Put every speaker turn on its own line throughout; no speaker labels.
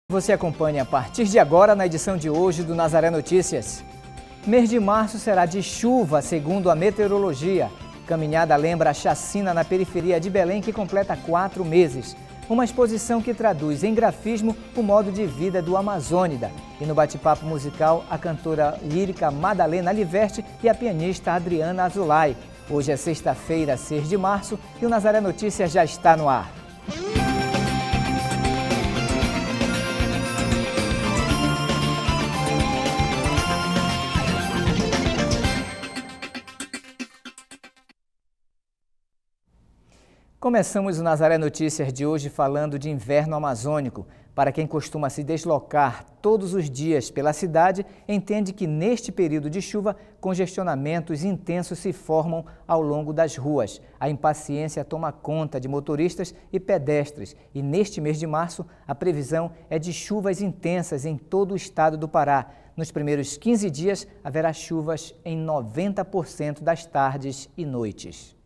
Você acompanha a partir de agora na edição de hoje do Nazaré Notícias. Mês de março será de chuva, segundo a meteorologia. Caminhada lembra a chacina na periferia de Belém, que completa 4 meses. Uma exposição que traduz em grafismo o modo de vida do amazônida. E no bate-papo musical, a cantora lírica Madalena Liverte e a pianista Adriana Azulay. Hoje é sexta-feira, 6 de março, e o Nazaré Notícias já está no ar. Começamos o Nazaré Notícias de hoje falando de inverno amazônico. Para quem costuma se deslocar todos os dias pela cidade, entende que neste período de chuva, congestionamentos intensos se formam ao longo das ruas. A impaciência toma conta de motoristas e pedestres. E neste mês de março, a previsão é de chuvas intensas em todo o estado do Pará. Nos primeiros 15 dias, haverá chuvas em 90% das tardes e noites.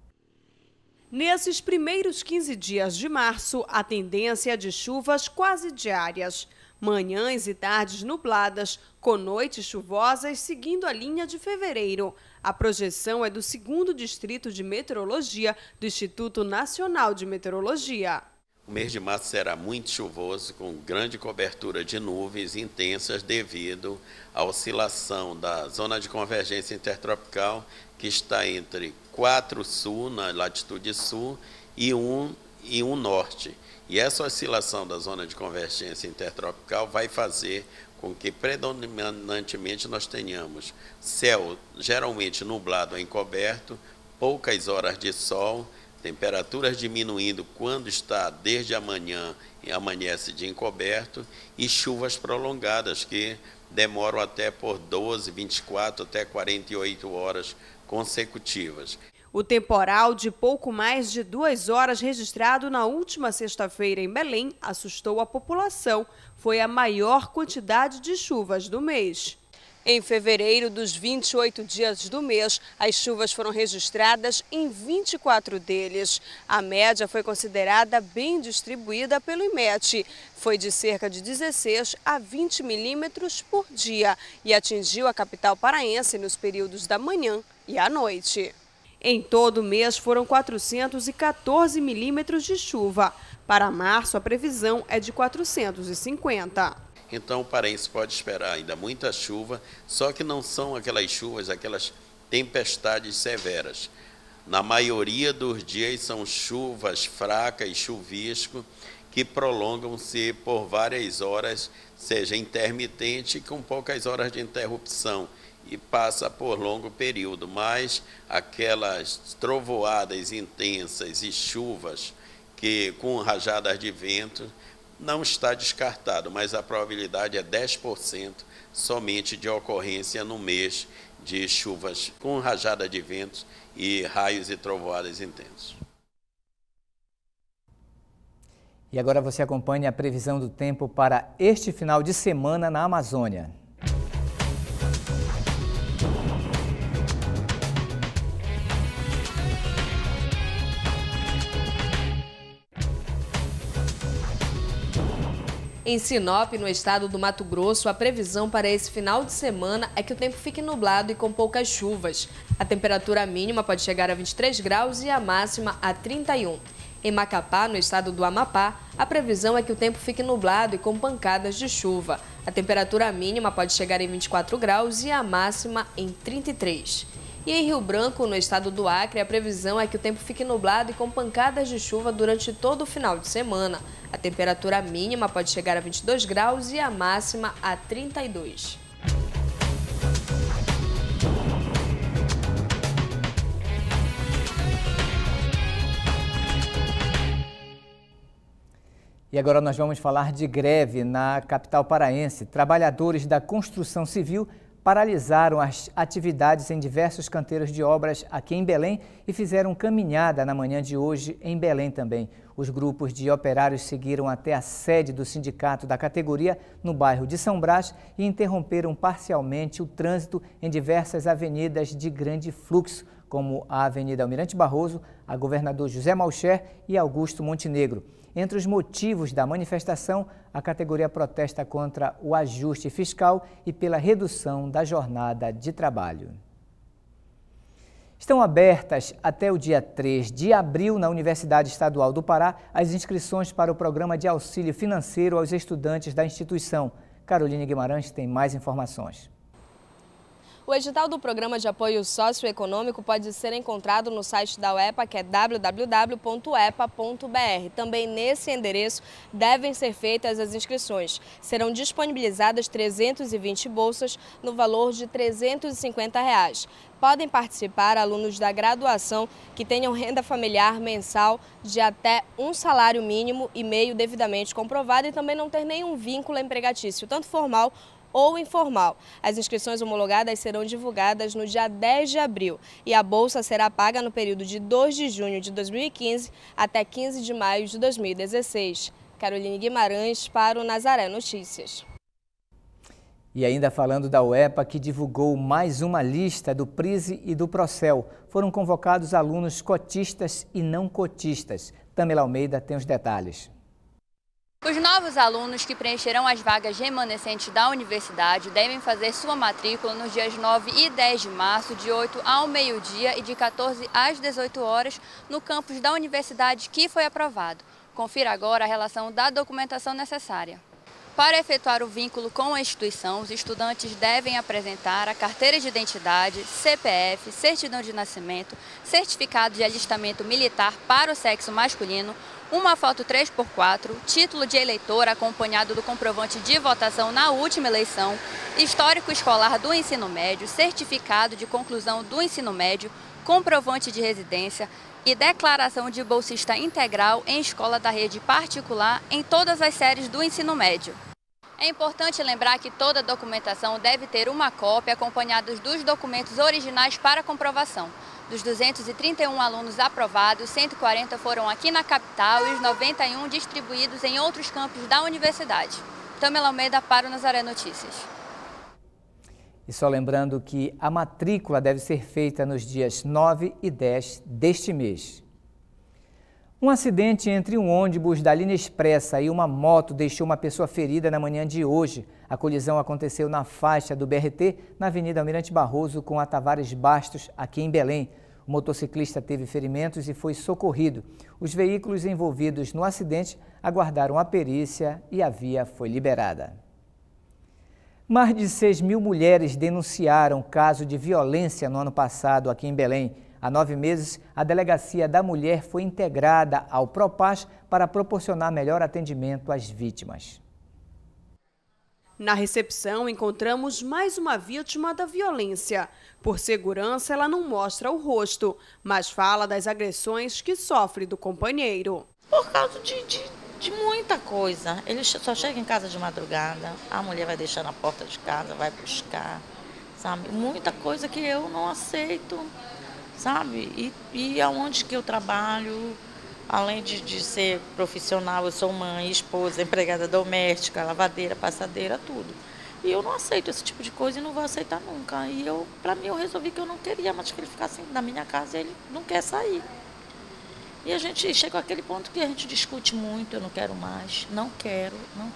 Nesses primeiros 15 dias de março, a tendência é de chuvas quase diárias. Manhãs e tardes nubladas, com noites chuvosas seguindo a linha de fevereiro. A projeção é do 2º Distrito de Meteorologia do Instituto Nacional de Meteorologia.
O mês de março será muito chuvoso, com grande cobertura de nuvens intensas devido à oscilação da zona de convergência intertropical, que está entre 4 sul, na latitude sul, e 1 norte. E essa oscilação da zona de convergência intertropical vai fazer com que predominantemente nós tenhamos céu geralmente nublado a encoberto, poucas horas de sol, temperaturas diminuindo quando está desde amanhã e amanhece de encoberto, e chuvas prolongadas que demoram até por 12, 24 até 48 horas consecutivas.
O temporal de pouco mais de 2 horas registrado na última sexta-feira em Belém assustou a população. Foi a maior quantidade de chuvas do mês. Em fevereiro, dos 28 dias do mês, as chuvas foram registradas em 24 deles. A média foi considerada bem distribuída pelo IMET. Foi de cerca de 16 a 20 milímetros por dia e atingiu a capital paraense nos períodos da manhã e à noite. Em todo o mês foram 414 milímetros de chuva. Para março, a previsão é de 450.
Então o paraense pode esperar ainda muita chuva, só que não são aquelas chuvas, aquelas tempestades severas. Na maioria dos dias são chuvas fracas, chuvisco, que prolongam-se por várias horas, seja intermitente, com poucas horas de interrupção, e passa por longo período. Mas aquelas trovoadas intensas e chuvas que com rajadas de vento, não está descartado, mas a probabilidade é 10% somente de ocorrência no mês de chuvas com rajada de ventos e raios e trovoadas intensos.
E agora você acompanha a previsão do tempo para este final de semana na Amazônia.
Em Sinop, no estado do Mato Grosso, a previsão para esse final de semana é que o tempo fique nublado e com poucas chuvas. A temperatura mínima pode chegar a 23 graus e a máxima a 31. Em Macapá, no estado do Amapá, a previsão é que o tempo fique nublado e com pancadas de chuva. A temperatura mínima pode chegar em 24 graus e a máxima em 33. E em Rio Branco, no estado do Acre, a previsão é que o tempo fique nublado e com pancadas de chuva durante todo o final de semana. A temperatura mínima pode chegar a 22 graus e a máxima a 32.
E agora nós vamos falar de greve na capital paraense. Trabalhadores da construção civil paralisaram as atividades em diversos canteiros de obras aqui em Belém e fizeram caminhada na manhã de hoje em Belém também. Os grupos de operários seguiram até a sede do sindicato da categoria no bairro de São Brás e interromperam parcialmente o trânsito em diversas avenidas de grande fluxo, como a Avenida Almirante Barroso, a Governador José Malcher e Augusto Montenegro. Entre os motivos da manifestação, a categoria protesta contra o ajuste fiscal e pela redução da jornada de trabalho. Estão abertas até o dia 3 de abril na Universidade Estadual do Pará as inscrições para o programa de auxílio financeiro aos estudantes da instituição. Caroline Guimarães tem mais informações.
O edital do Programa de Apoio Socioeconômico pode ser encontrado no site da UEPA, que é www.epa.br. Também nesse endereço devem ser feitas as inscrições. Serão disponibilizadas 320 bolsas no valor de R$ 350. Podem participar alunos da graduação que tenham renda familiar mensal de até um salário mínimo e meio devidamente comprovado e também não ter nenhum vínculo empregatício, tanto formal ou informal. As inscrições homologadas serão divulgadas no dia 10 de abril e a bolsa será paga no período de 2 de junho de 2015 até 15 de maio de 2016. Caroline Guimarães para o Nazaré Notícias.
E ainda falando da UEPA, que divulgou mais uma lista do PRISE e do Procel. Foram convocados alunos cotistas e não cotistas. Tamela Almeida tem os detalhes.
Os novos alunos que preencherão as vagas remanescentes da universidade devem fazer sua matrícula nos dias 9 e 10 de março, de 8 ao meio-dia e de 14 às 18 horas, no campus da universidade que foi aprovado. Confira agora a relação da documentação necessária. Para efetuar o vínculo com a instituição, os estudantes devem apresentar a carteira de identidade, CPF, certidão de nascimento, certificado de alistamento militar para o sexo masculino, uma foto 3x4, título de eleitor acompanhado do comprovante de votação na última eleição, histórico escolar do ensino médio, certificado de conclusão do ensino médio, comprovante de residência e declaração de bolsista integral em escola da rede particular em todas as séries do ensino médio. É importante lembrar que toda documentação deve ter uma cópia acompanhada dos documentos originais para comprovação. Dos 231 alunos aprovados, 140 foram aqui na capital e os 91 distribuídos em outros campos da universidade. Tamela Almeida para o Nazaré Notícias.
E só lembrando que a matrícula deve ser feita nos dias 9 e 10 deste mês. Um acidente entre um ônibus da linha expressa e uma moto deixou uma pessoa ferida na manhã de hoje. A colisão aconteceu na faixa do BRT, na Avenida Almirante Barroso, com a Tavares Bastos, aqui em Belém. O motociclista teve ferimentos e foi socorrido. Os veículos envolvidos no acidente aguardaram a perícia e a via foi liberada. Mais de 6.000 mulheres denunciaram caso de violência no ano passado aqui em Belém. Há 9 meses, a Delegacia da Mulher foi integrada ao Propaz para proporcionar melhor atendimento às vítimas.
Na recepção, encontramos mais uma vítima da violência. Por segurança, ela não mostra o rosto, mas fala das agressões que sofre do companheiro.
Por causa de muita coisa. Ele só chega em casa de madrugada, a mulher vai deixar na porta de casa, vai buscar, sabe? Muita coisa que eu não aceito, sabe? E aonde que eu trabalho, além de ser profissional, eu sou mãe, esposa, empregada doméstica, lavadeira, passadeira, tudo. E eu não aceito esse tipo de coisa e não vou aceitar nunca. E pra mim, eu resolvi que eu não queria mais que ele ficasse na minha casa e ele não quer sair. E a gente chega àquele ponto que a gente discute muito, eu não quero mais, não quero.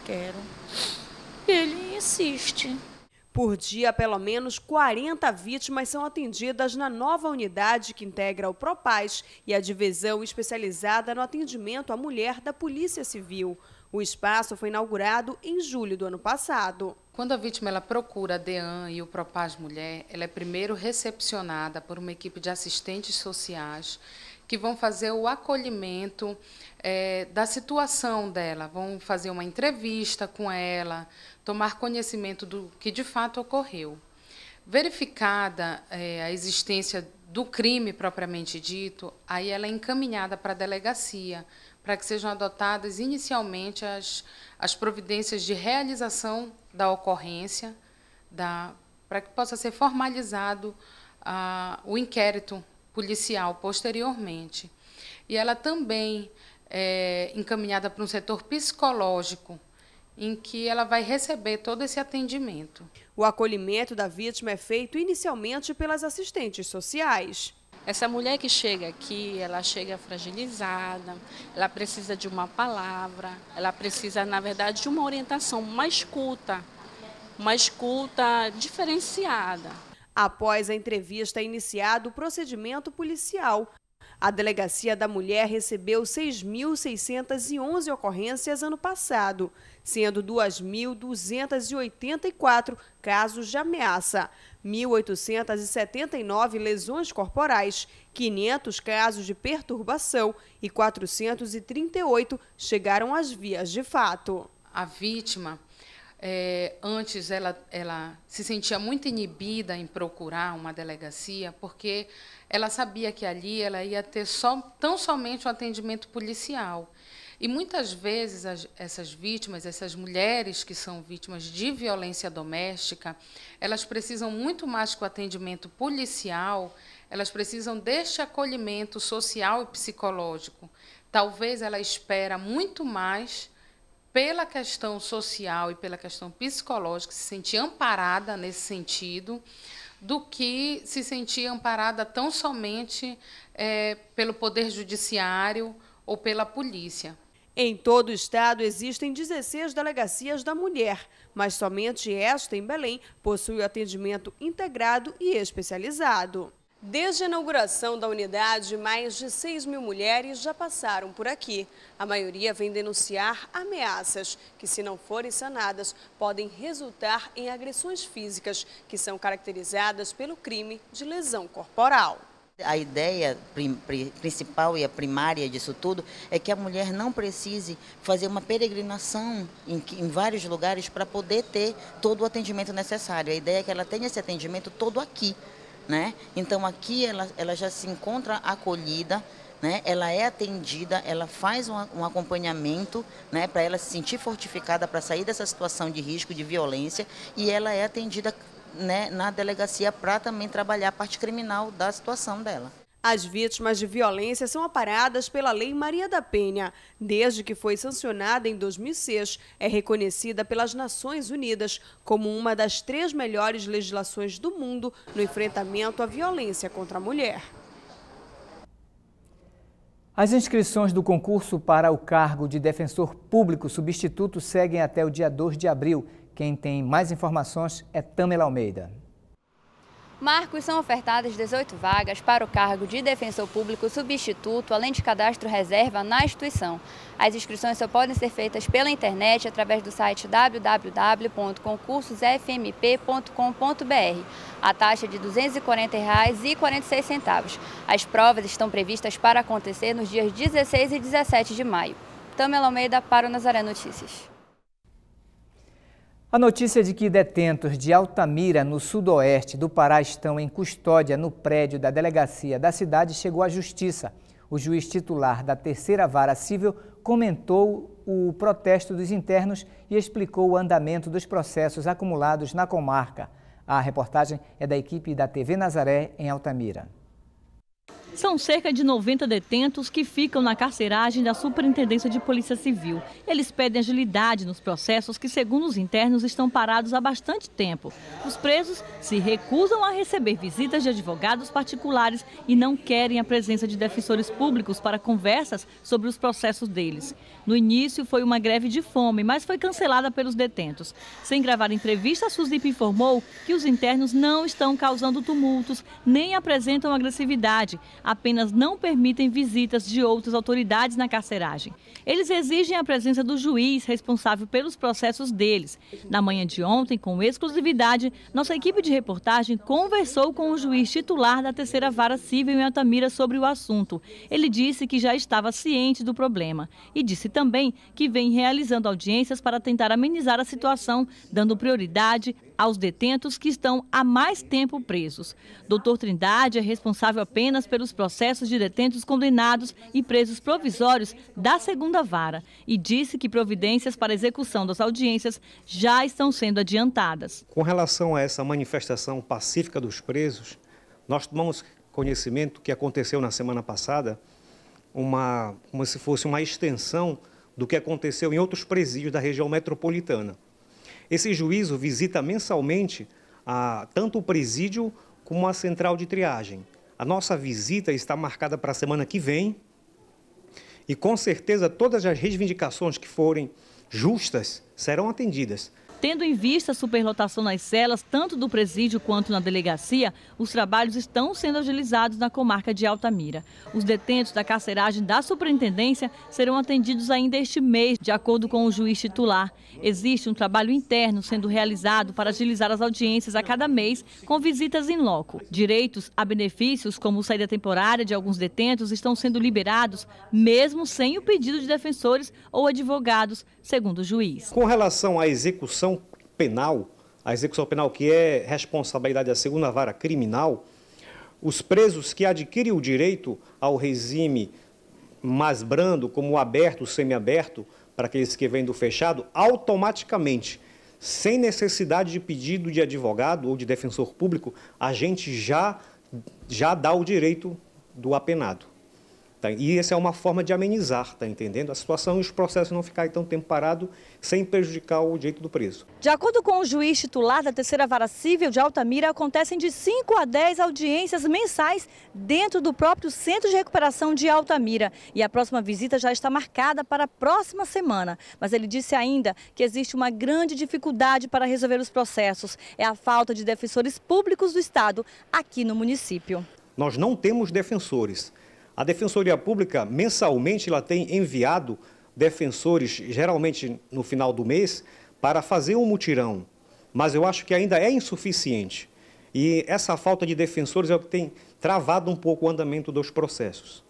E ele insiste.
Por dia, pelo menos 40 vítimas são atendidas na nova unidade que integra o Propaz e a divisão especializada no atendimento à mulher da Polícia Civil. O espaço foi inaugurado em julho do ano passado.
Quando a vítima ela procura a DEAN e o Propaz Mulher, ela é primeiro recepcionada por uma equipe de assistentes sociais que vão fazer o acolhimento da situação dela, vão fazer uma entrevista com ela, tomar conhecimento do que de fato ocorreu. Verificada a existência do crime propriamente dito, aí ela é encaminhada para a delegacia, para que sejam adotadas inicialmente as providências de realização da ocorrência, para que possa ser formalizado o inquérito policial posteriormente. E ela também é encaminhada para um setor psicológico, em que ela vai receber todo esse atendimento.
O acolhimento da vítima é feito inicialmente pelas assistentes sociais.
Essa mulher que chega aqui, ela chega fragilizada, ela precisa de uma palavra, ela precisa, na verdade, de uma orientação, uma escuta diferenciada.
Após a entrevista, é iniciado o procedimento policial. A Delegacia da Mulher recebeu 6.611 ocorrências ano passado, sendo 2.284 casos de ameaça, 1.879 lesões corporais, 500 casos de perturbação e 438 chegaram às vias de fato.
A vítima, antes ela se sentia muito inibida em procurar uma delegacia, porque ela sabia que ali ela ia ter tão somente um atendimento policial. E muitas vezes essas vítimas, essas mulheres que são vítimas de violência doméstica, elas precisam muito mais que o atendimento policial, elas precisam deste acolhimento social e psicológico. Talvez ela espera muito mais pela questão social e pela questão psicológica, se sentir amparada nesse sentido, do que se sentir amparada tão somente pelo Poder Judiciário ou pela polícia.
Em todo o estado existem 16 delegacias da mulher, mas somente esta, em Belém, possui atendimento integrado e especializado. Desde a inauguração da unidade, mais de 6.000 mulheres já passaram por aqui. A maioria vem denunciar ameaças que, se não forem sanadas, podem resultar em agressões físicas, que são caracterizadas pelo crime de lesão corporal.
A ideia principal e a primária disso tudo é que a mulher não precise fazer uma peregrinação em vários lugares para poder ter todo o atendimento necessário. A ideia é que ela tenha esse atendimento todo aqui, né? Então aqui ela já se encontra acolhida, né? Ela é atendida, ela faz um acompanhamento, né? Para ela se sentir fortificada para sair dessa situação de risco, de violência, e ela é atendida, né, na delegacia para também trabalhar a parte criminal da situação dela.
As vítimas de violência são amparadas pela Lei Maria da Penha. Desde que foi sancionada em 2006, é reconhecida pelas Nações Unidas como uma das 3 melhores legislações do mundo no enfrentamento à violência contra a mulher.
As inscrições do concurso para o cargo de defensor público substituto seguem até o dia 2 de abril. Quem tem mais informações é Tamela Almeida.
Marcos, são ofertadas 18 vagas para o cargo de defensor público substituto, além de cadastro reserva na instituição. As inscrições só podem ser feitas pela internet através do site www.concursosfmp.com.br. A taxa é de R$ 240,46. As provas estão previstas para acontecer nos dias 16 e 17 de maio. Tamela Almeida para o Nazaré Notícias.
A notícia de que detentos de Altamira, no sudoeste do Pará, estão em custódia no prédio da delegacia da cidade chegou à justiça. O juiz titular da 3ª Vara Civil comentou o protesto dos internos e explicou o andamento dos processos acumulados na comarca. A reportagem é da equipe da TV Nazaré, em Altamira.
São cerca de 90 detentos que ficam na carceragem da Superintendência de Polícia Civil. Eles pedem agilidade nos processos que, segundo os internos, estão parados há bastante tempo. Os presos se recusam a receber visitas de advogados particulares e não querem a presença de defensores públicos para conversas sobre os processos deles. No início foi uma greve de fome, mas foi cancelada pelos detentos. Sem gravar entrevista, a SUSIP informou que os internos não estão causando tumultos, nem apresentam agressividade. Apenas não permitem visitas de outras autoridades na carceragem. Eles exigem a presença do juiz responsável pelos processos deles. Na manhã de ontem, com exclusividade, nossa equipe de reportagem conversou com o juiz titular da 3ª Vara Civil em Altamira sobre o assunto. Ele disse que já estava ciente do problema e disse também que vem realizando audiências para tentar amenizar a situação, dando prioridade aos detentos que estão há mais tempo presos. Dr. Trindade é responsável apenas pelos processos de detentos condenados e presos provisórios da 2ª Vara e disse que providências para execução das audiências já estão sendo adiantadas.
Com relação a essa manifestação pacífica dos presos, nós tomamos conhecimento que aconteceu na semana passada, como se fosse uma extensão do que aconteceu em outros presídios da região metropolitana. Esse juízo visita mensalmente tanto o presídio como a central de triagem. a nossa visita está marcada para a semana que vem e, com certeza, todas as reivindicações que forem justas serão atendidas.
Tendo em vista a superlotação nas celas, tanto do presídio quanto na delegacia, os trabalhos estão sendo agilizados na comarca de Altamira. Os detentos da carceragem da superintendência serão atendidos ainda este mês, de acordo com o juiz titular. Existe um trabalho interno sendo realizado para agilizar as audiências a cada mês, com visitas em loco. Direitos a benefícios, como saída temporária de alguns detentos, estão sendo liberados, mesmo sem o pedido de defensores ou advogados, segundo o juiz.
Com relação à execução penal, que é responsabilidade da segunda vara criminal, os presos que adquirem o direito ao regime mais brando, como o aberto, o semiaberto, para aqueles que vêm do fechado, automaticamente, sem necessidade de pedido de advogado ou de defensor público, a gente já dá o direito do apenado. E essa é uma forma de amenizar, tá entendendo? A situação e os processos não ficarem tão tempo parado sem prejudicar o direito do preso.
De acordo com o juiz titular da terceira vara civil de Altamira, acontecem de 5 a 10 audiências mensais dentro do próprio Centro de Recuperação de Altamira. E a próxima visita já está marcada para a próxima semana. Mas ele disse ainda que existe uma grande dificuldade para resolver os processos. É a falta de defensores públicos do Estado aqui no município.
Nós não temos defensores. A Defensoria Pública, mensalmente, ela tem enviado defensores, geralmente no final do mês, para fazer um mutirão. Mas eu acho que ainda é insuficiente. E essa falta de defensores é o que tem travado um pouco o andamento dos processos.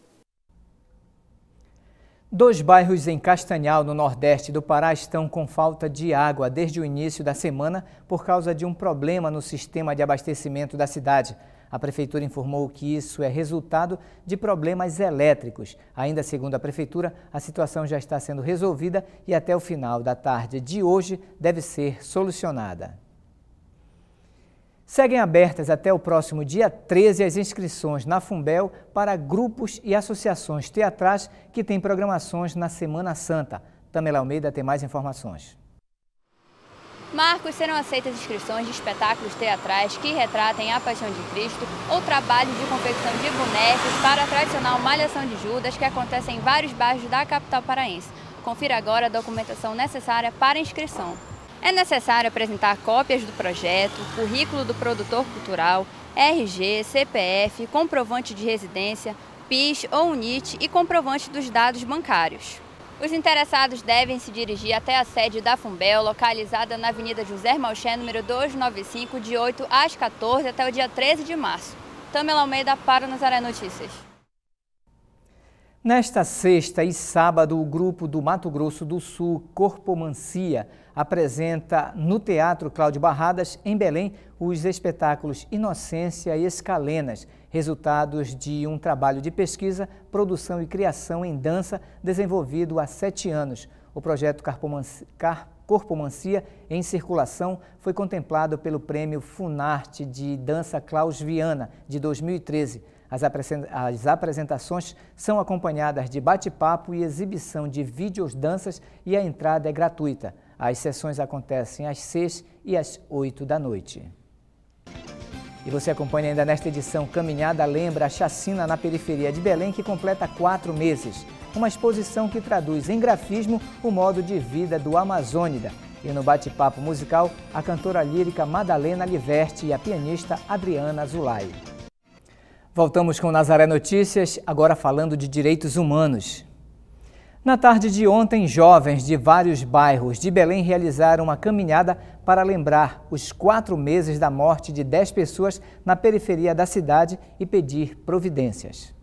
2 bairros em Castanhal, no nordeste do Pará, estão com falta de água desde o início da semana por causa de um problema no sistema de abastecimento da cidade. A Prefeitura informou que isso é resultado de problemas elétricos. Ainda segundo a Prefeitura, a situação já está sendo resolvida e até o final da tarde de hoje deve ser solucionada. Seguem abertas até o próximo dia 13 as inscrições na Fumbel para grupos e associações teatrais que têm programações na Semana Santa. Tamela Almeida tem mais informações.
Marcos, serão aceitas inscrições de espetáculos teatrais que retratem a Paixão de Cristo ou trabalhos de confecção de bonecos para a tradicional Malhação de Judas que acontece em vários bairros da capital paraense. Confira agora a documentação necessária para inscrição. É necessário apresentar cópias do projeto, currículo do produtor cultural, RG, CPF, comprovante de residência, PIS ou UNIT e comprovante dos dados bancários. Os interessados devem se dirigir até a sede da Fumbel, localizada na Avenida José Malché, número 295, de 8 às 14 até o dia 13 de março. Tamela Almeida para o Nazaré Notícias.
Nesta sexta e sábado, o grupo do Mato Grosso do Sul, Corpomancia, apresenta no Teatro Cláudio Barradas, em Belém, os espetáculos Inocência e Escalenas, resultados de um trabalho de pesquisa, produção e criação em dança desenvolvido há 7 anos. O projeto Corpomancia em Circulação foi contemplado pelo Prêmio Funarte de Dança Klaus Viana, de 2013. As apresentações são acompanhadas de bate-papo e exibição de vídeos, danças e a entrada é gratuita. As sessões acontecem às 6 e às 8 da noite. E você acompanha ainda nesta edição Caminhada Lembra a Chacina na periferia de Belém, que completa 4 meses. Uma exposição que traduz em grafismo o modo de vida do amazônida. E no bate-papo musical, a cantora lírica Madalena Liverte e a pianista Adriana Zulay. Voltamos com Nazaré Notícias, agora falando de direitos humanos. Na tarde de ontem, jovens de vários bairros de Belém realizaram uma caminhada para lembrar os 4 meses da morte de 10 pessoas na periferia da cidade e pedir providências.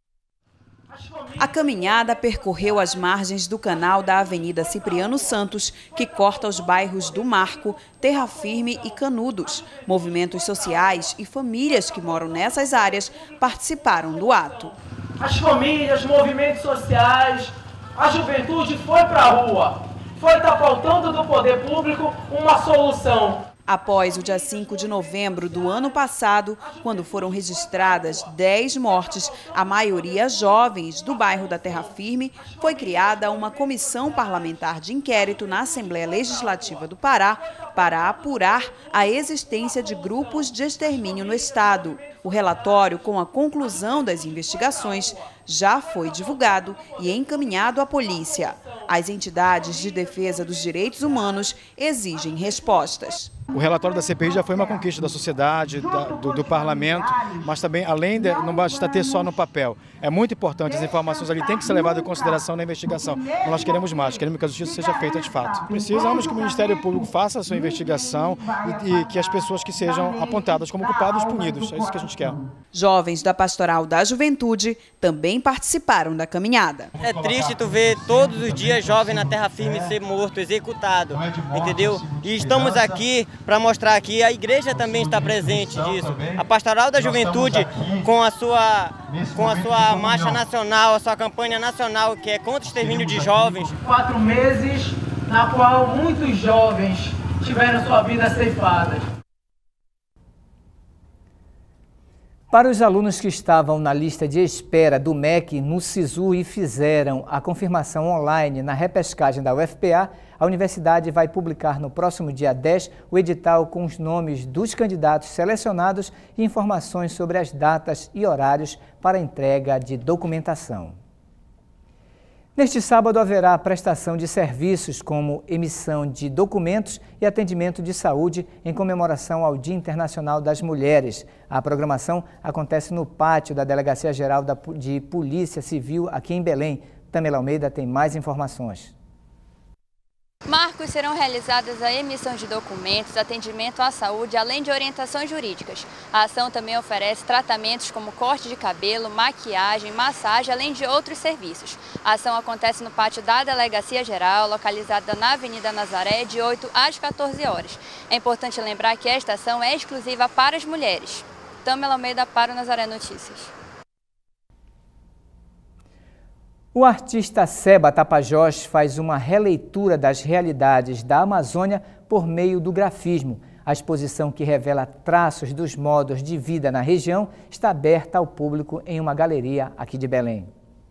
A caminhada percorreu as margens do canal da Avenida Cipriano Santos, que corta os bairros do Marco, Terra Firme e Canudos. Movimentos sociais e famílias que moram nessas áreas participaram do ato.
As famílias, movimentos sociais, a juventude foi para a rua. Está faltando do poder público uma solução.
Após o dia 5 de novembro do ano passado, quando foram registradas 10 mortes, a maioria jovens do bairro da Terra Firme, foi criada uma comissão parlamentar de inquérito na Assembleia Legislativa do Pará para apurar a existência de grupos de extermínio no estado. O relatório, com a conclusão das investigações, já foi divulgado e encaminhado à polícia. As entidades de defesa dos direitos humanos exigem respostas.
O relatório da CPI já foi uma conquista da sociedade, do parlamento, mas também, além de, não basta ter só no papel. É muito importante, as informações ali têm que ser levadas em consideração na investigação. Nós queremos mais, queremos que a justiça seja feita de fato. Precisamos que o Ministério Público faça a sua investigação e que as pessoas que sejam apontadas como culpados punidos. É isso que a gente quer.
Jovens da Pastoral da Juventude também participaram da caminhada.
É triste tu ver todos os dias jovem na terra firme ser morto, executado, entendeu? E estamos aqui para mostrar que a igreja também está presente disso. A Pastoral da Juventude, com a sua marcha nacional, a sua campanha nacional, que é contra o extermínio de jovens.
4 meses na qual muitos jovens tiveram sua vida ceifada.
Para os alunos que estavam na lista de espera do MEC no SISU e fizeram a confirmação online na repescagem da UFPA, a universidade vai publicar no próximo dia 10 o edital com os nomes dos candidatos selecionados e informações sobre as datas e horários para a entrega de documentação. Neste sábado haverá a prestação de serviços como emissão de documentos e atendimento de saúde em comemoração ao Dia Internacional das Mulheres. A programação acontece no pátio da Delegacia Geral de Polícia Civil aqui em Belém. Tamela Almeida tem mais informações.
Marcos, serão realizadas a emissão de documentos, atendimento à saúde, além de orientações jurídicas. A ação também oferece tratamentos como corte de cabelo, maquiagem, massagem, além de outros serviços. A ação acontece no pátio da Delegacia Geral, localizada na Avenida Nazaré, de 8 às 14 horas. É importante lembrar que esta ação é exclusiva para as mulheres. Tamela Almeida para o Nazaré Notícias.
O artista Seba Tapajós faz uma releitura das realidades da Amazônia por meio do grafismo. A exposição, que revela traços dos modos de vida na região, está aberta ao público em uma galeria aqui de Belém.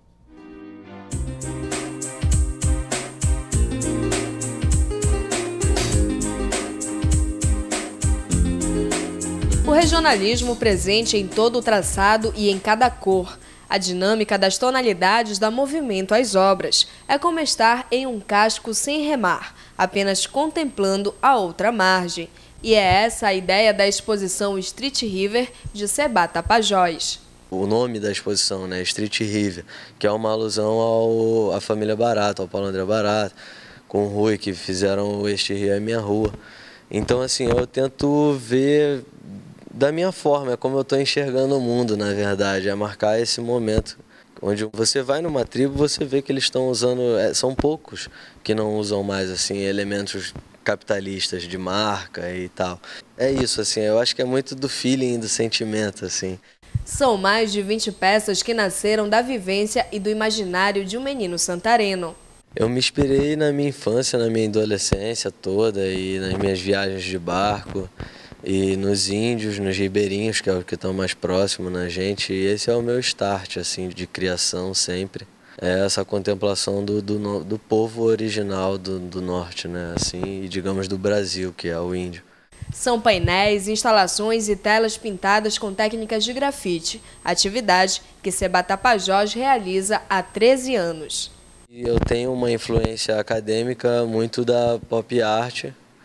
O regionalismo presente em todo o traçado e em cada cor. A dinâmica das tonalidades dá movimento às obras. É como estar em um casco sem remar, apenas contemplando a outra margem. E é essa a ideia da exposição Street River de Seba Tapajós.
O nome da exposição, né, Street River, que é uma alusão à família Barata, ao Paulo André Barata, com o Rui, que fizeram Este Rio é Minha Rua. Então, assim, eu tento ver da minha forma, é como eu estou enxergando o mundo, na verdade, é marcar esse momento onde você vai numa tribo, você vê que eles estão usando, são poucos que não usam mais assim elementos capitalistas de marca e tal. É isso, assim, eu acho que é muito do feeling, do sentimento, assim.
São mais de 20 peças que nasceram da vivência e do imaginário de um menino santareno.
Eu me inspirei na minha infância, na minha adolescência toda e nas minhas viagens de barco. E nos índios, nos ribeirinhos, que é o que estão mais próximo na gente, e esse é o meu start, assim, de criação sempre. É essa contemplação do povo original do norte, né, assim, e digamos do Brasil, que é o índio.
São painéis, instalações e telas pintadas com técnicas de grafite, atividade que Seba Tapajós realiza há 13 anos.
Eu tenho uma influência acadêmica muito da pop art,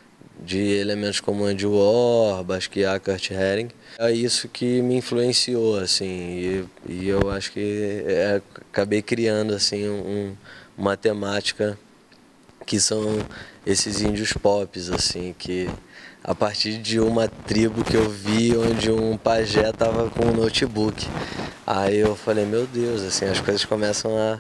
de elementos como Andy Warhol, Basquiat, Kurt Haring. É isso que me influenciou, assim, e eu acho que acabei criando assim uma temática que são esses índios pops, assim, que a partir de uma tribo que eu vi onde um pajé estava com um notebook. Aí eu falei, meu Deus, assim, as coisas começam a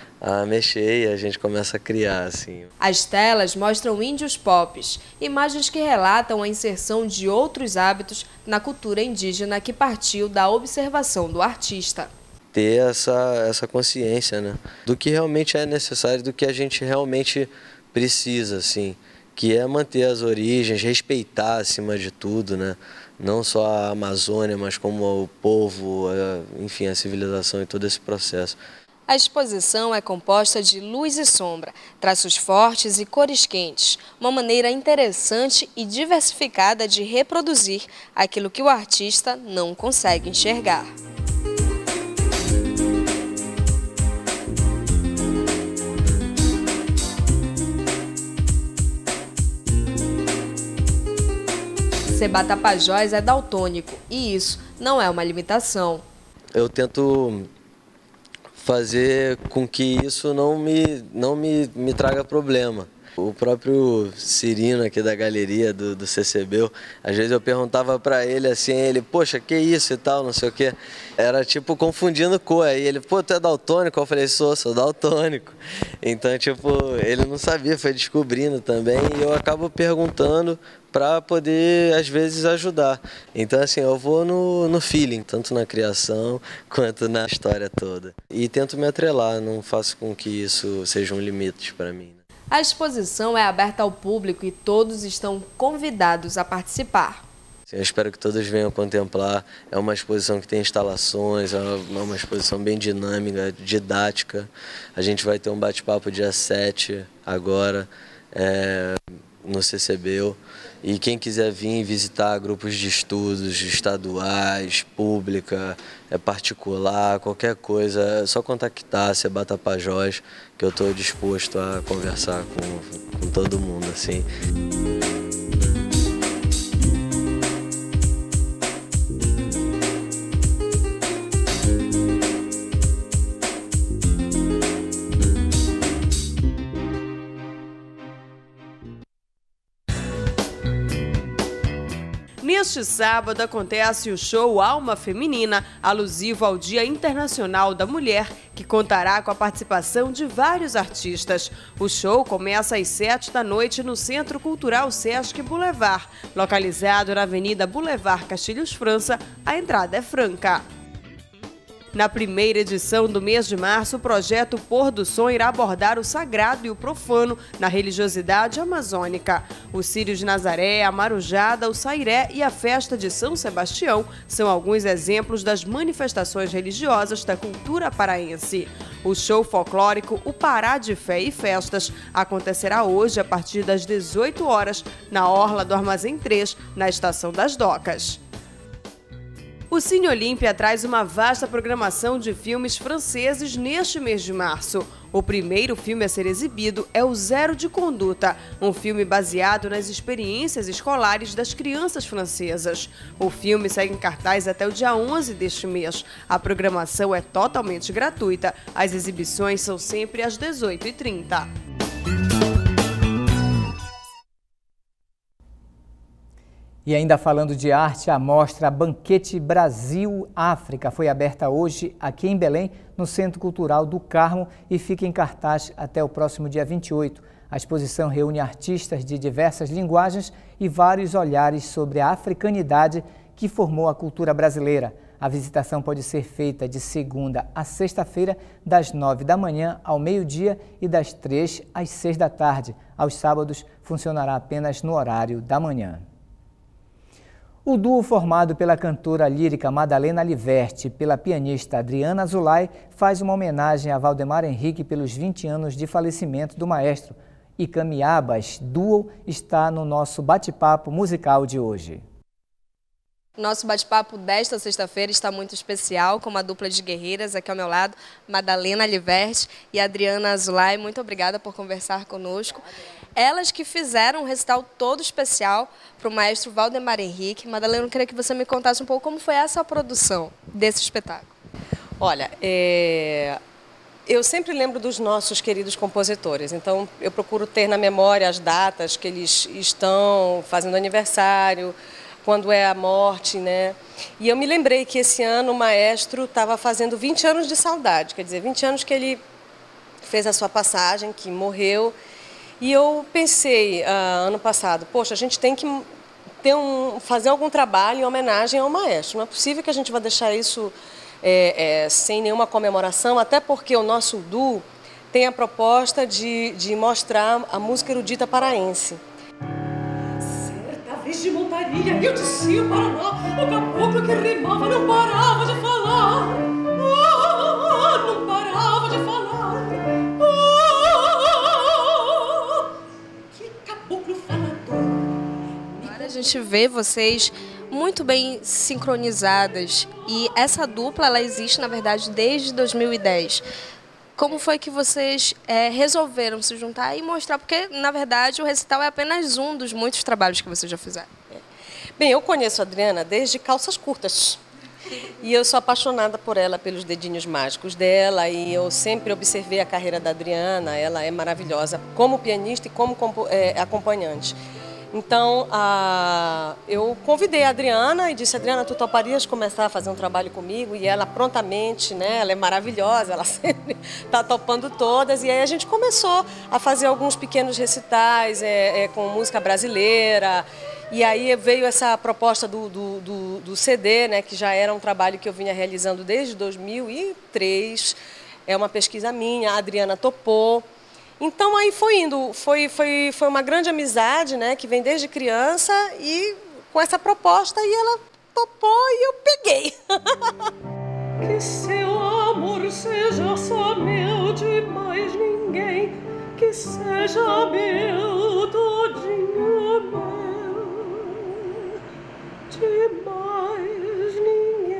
mexer e a gente começa a criar, assim.
As telas mostram índios pops, imagens que relatam a inserção de outros hábitos na cultura indígena que partiu da observação do artista.
Ter essa consciência, né, do que realmente é necessário, do que a gente realmente precisa, assim, que é manter as origens, respeitar acima de tudo, né, não só a Amazônia, mas como o povo, enfim, a civilização e todo esse processo.
A exposição é composta de luz e sombra, traços fortes e cores quentes, uma maneira interessante e diversificada de reproduzir aquilo que o artista não consegue enxergar. Seba Tapajós é daltônico e isso não é uma limitação.
Eu tento fazer com que isso não me traga problema. O próprio Cirino aqui da galeria do CCB, às vezes eu perguntava para ele assim, ele, poxa, que isso e tal, não sei o quê. Era tipo confundindo cor, aí ele, pô, tu é daltônico? Eu falei, sou daltônico. Então, tipo, ele não sabia, foi descobrindo também e eu acabo perguntando para poder, às vezes, ajudar. Então, assim, eu vou no feeling, tanto na criação quanto na história toda. E tento me atrelar, não faço com que isso seja um limite para mim.
A exposição é aberta ao público e todos estão convidados a participar.
Eu espero que todos venham contemplar. É uma exposição que tem instalações, é uma exposição bem dinâmica, didática. A gente vai ter um bate-papo dia 7 agora, no CCB. E quem quiser vir visitar grupos de estudos estaduais, pública, particular, qualquer coisa, é só contactar Seba Tapajós, que eu estou disposto a conversar com todo mundo, assim.
Neste sábado acontece o show Alma Feminina, alusivo ao Dia Internacional da Mulher, que contará com a participação de vários artistas. O show começa às 7 da noite no Centro Cultural Sesc Boulevard, localizado na Avenida Boulevard Castilhos França. A entrada é franca. Na primeira edição do mês de março, o projeto Pôr do Som irá abordar o sagrado e o profano na religiosidade amazônica. O Círio de Nazaré, a Marujada, o Sairé e a festa de São Sebastião são alguns exemplos das manifestações religiosas da cultura paraense. O show folclórico O Pará de Fé e Festas acontecerá hoje a partir das 18 horas na Orla do Armazém 3, na Estação das Docas. O Cine Olímpia traz uma vasta programação de filmes franceses neste mês de março. O primeiro filme a ser exibido é O Zero de Conduta, um filme baseado nas experiências escolares das crianças francesas. O filme segue em cartaz até o dia 11 deste mês. A programação é totalmente gratuita. As exibições são sempre às 18h30.
E ainda falando de arte, a mostra Banquete Brasil-África foi aberta hoje aqui em Belém, no Centro Cultural do Carmo, e fica em cartaz até o próximo dia 28. A exposição reúne artistas de diversas linguagens e vários olhares sobre a africanidade que formou a cultura brasileira. A visitação pode ser feita de segunda a sexta-feira, das 9 da manhã ao meio-dia e das 3 às 6 da tarde. Aos sábados, funcionará apenas no horário da manhã. O duo formado pela cantora lírica Madalena Liverte e pela pianista Adriana Azulay faz uma homenagem a Valdemar Henrique pelos 20 anos de falecimento do maestro. E Camiabas Duo está no nosso bate-papo musical de hoje.
Nosso bate-papo desta sexta-feira está muito especial, com uma dupla de guerreiras aqui ao meu lado, Madalena Liverte e Adriana Azulay. Muito obrigada por conversar conosco. Elas que fizeram um recital todo especial para o maestro Valdemar Henrique. Madalena, eu queria que você me contasse um pouco como foi essa produção desse espetáculo.
Olha, eu sempre lembro dos nossos queridos compositores, então eu procuro ter na memória as datas que eles estão fazendo aniversário, quando é a morte, né? E eu me lembrei que esse ano o maestro estava fazendo 20 anos de saudade, quer dizer, 20 anos que ele fez a sua passagem, que morreu. E eu pensei, ano passado, poxa, a gente tem que fazer algum trabalho em homenagem ao maestro. Não é possível que a gente vá deixar isso sem nenhuma comemoração, até porque o nosso duo tem a proposta de mostrar a música erudita paraense.
Certa vez de montaria eu descia o Paraná, o caboclo que rimava não parava de falar. Não parava de
gente vê vocês muito bem sincronizadas e essa dupla ela existe, na verdade, desde 2010. Como foi que vocês resolveram se juntar e mostrar? Porque, na verdade, o recital é apenas um dos muitos trabalhos que vocês já fizeram.
Bem, eu conheço a Adriana desde Calças Curtas. E eu sou apaixonada por ela, pelos dedinhos mágicos dela, e eu sempre observei a carreira da Adriana. Ela é maravilhosa como pianista e como acompanhante. Então, eu convidei a Adriana e disse: Adriana, tu toparias começar a fazer um trabalho comigo? E ela prontamente, né, ela é maravilhosa, ela sempre está topando todas. E aí a gente começou a fazer alguns pequenos recitais com música brasileira. E aí veio essa proposta do CD, né, que já era um trabalho que eu vinha realizando desde 2003. É uma pesquisa minha, a Adriana topou. Então aí foi indo, foi uma grande amizade, né, que vem desde criança, e com essa proposta e ela topou e eu peguei.
Que seu amor seja só meu, de mais ninguém, que seja meu, todinho meu, de mais ninguém.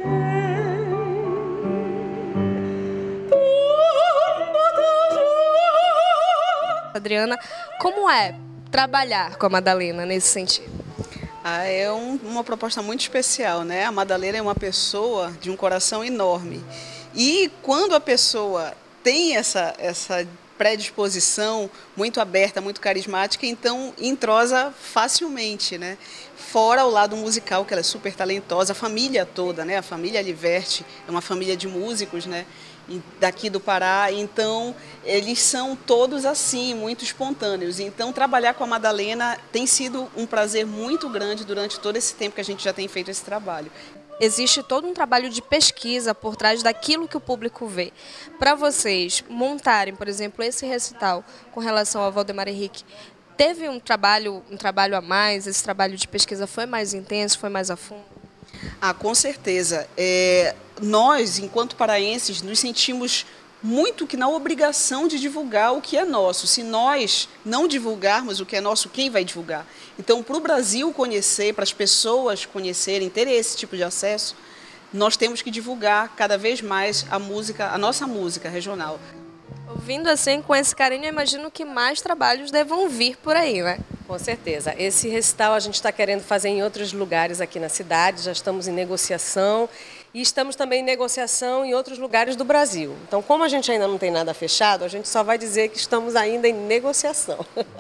Adriana, como é trabalhar com a Madalena nesse sentido?
É uma proposta muito especial, né? A Madalena é uma pessoa de um coração enorme. E quando a pessoa tem essa predisposição muito aberta, muito carismática, então entrosa facilmente, né? Fora o lado musical, que ela é super talentosa, a família toda, né? A família Liverte é uma família de músicos, né? Daqui do Pará, então eles são todos assim, muito espontâneos. Então trabalhar com a Madalena tem sido um prazer muito grande durante todo esse tempo que a gente já tem feito esse trabalho.
Existe todo um trabalho de pesquisa por trás daquilo que o público vê. Para vocês montarem, por exemplo, esse recital com relação ao Valdemar Henrique, teve um trabalho a mais? Esse trabalho de pesquisa foi mais intenso, foi mais a fundo?
Com certeza. Nós, enquanto paraenses, nos sentimos muito que na obrigação de divulgar o que é nosso. Se nós não divulgarmos o que é nosso, quem vai divulgar? Então, para o Brasil conhecer, para as pessoas conhecerem, terem esse tipo de acesso, nós temos que divulgar cada vez mais a nossa música regional.
Ouvindo assim, com esse carinho, eu imagino que mais trabalhos devam vir por aí, né?
Com certeza. Esse recital a gente está querendo fazer em outros lugares aqui na cidade, já estamos em negociação e estamos também em negociação em outros lugares do Brasil. Então, como a gente ainda não tem nada fechado, a gente só vai dizer que estamos ainda em negociação.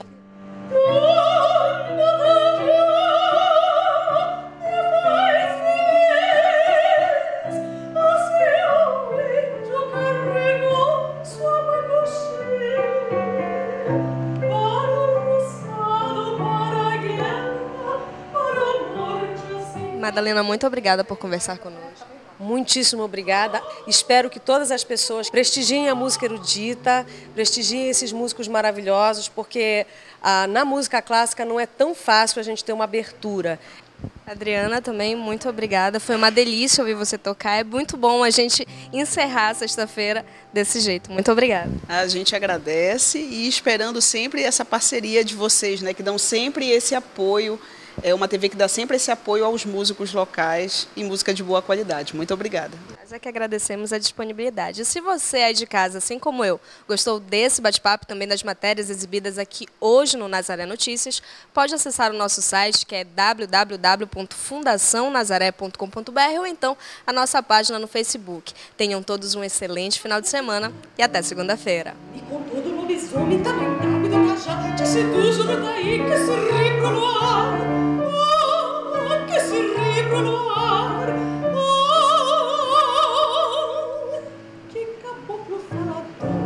Madalena, muito obrigada por conversar conosco.
Muitíssimo obrigada. Espero que todas as pessoas prestigiem a música erudita, prestigiem esses músicos maravilhosos, porque na música clássica não é tão fácil a gente ter uma abertura.
Adriana, também muito obrigada. Foi uma delícia ouvir você tocar. É muito bom a gente encerrar a sexta-feira desse jeito. Muito obrigada.
A gente agradece e esperando sempre essa parceria de vocês, né, que dão sempre esse apoio. É uma TV que dá sempre esse apoio aos músicos locais e música de boa qualidade. Muito obrigada.
Nós é que agradecemos a disponibilidade. E se você é de casa, assim como eu, gostou desse bate-papo e também das matérias exibidas aqui hoje no Nazaré Notícias, pode acessar o nosso site, que é www.fundacionazaré.com.br, ou então a nossa página no Facebook. Tenham todos um excelente final de semana e até segunda-feira.
E com todo o lobisomem também brabo do Cajá, te seduz o daí que se ri pro luar. Que se ri pro luar. Que caboclo falador,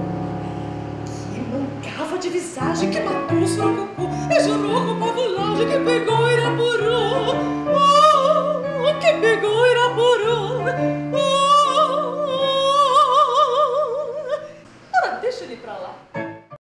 que mancava de visagem, que matou o surucucu e jurou com pavulagem, que pegou e